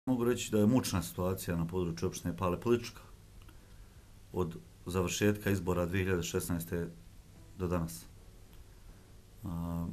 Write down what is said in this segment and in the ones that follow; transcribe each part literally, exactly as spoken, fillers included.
Mogu reći da je mučna situacija na području opštine Pale politička. Od završetka izbora dvije hiljade šesnaeste. do danas. A,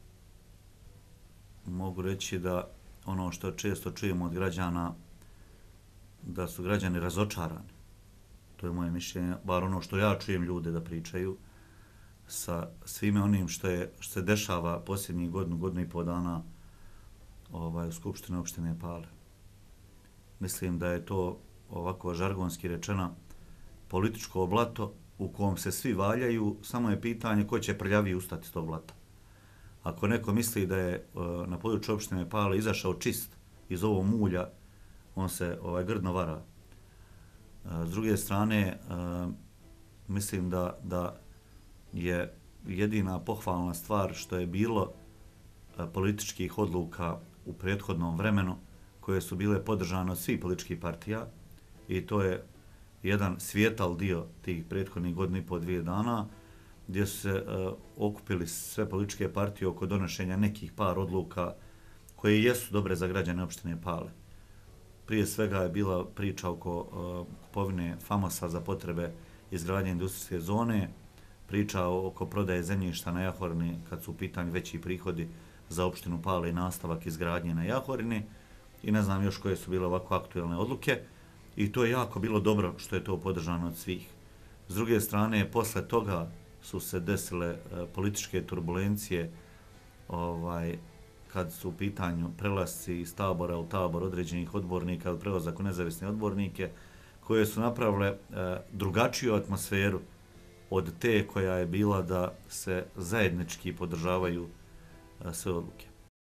mogu reći da ono što često čujemo od građana, da su građani razočarani. To je moje mišljenje, bar ono što ja čujem ljude da pričaju, sa svime onim što, je, što se dešava posljednjih godinu, godinu i pol dana ovaj, u Skupštini opštine Pale. Mislim da je to, ovako žargonski rečeno, političko blato u kom se svi valjaju, samo je pitanje ko će prljaviji ustati iz tog blata. Ako neko misli da je na području opštine Pale izašao čist iz ovog mulja, on se ovaj, grdno vara. S druge strane, mislim da, da je jedina pohvalna stvar što je bilo političkih odluka u prethodnom vremenu koje su bile podržane od svih političkih partija i to je jedan svijetal dio tih prethodnih godina i po dvije dana gdje su se uh, okupili sve političke partije oko donošenja nekih par odluka koje jesu dobre za građane opštine Pale. Prije svega je bila priča oko uh, kupovine Famosa za potrebe izgradnje industrijske zone, priča oko prodaje zemljišta na Jahorini kad su u pitanju veći prihodi za opštinu Pale i nastavak izgradnje na Jahorini i ne znam još koje su bile ovako aktuelne odluke i to je jako bilo dobro što je to podržano od svih. S druge strane, posle toga su se desile uh, političke turbulencije ovaj, kad su u pitanju prelasci iz tabora u tabor određenih odbornika ili prelazak u nezavisne odbornike koje su napravile uh, drugačiju atmosferu od te koja je bila da se zajednički podržavaju uh, sve odluke.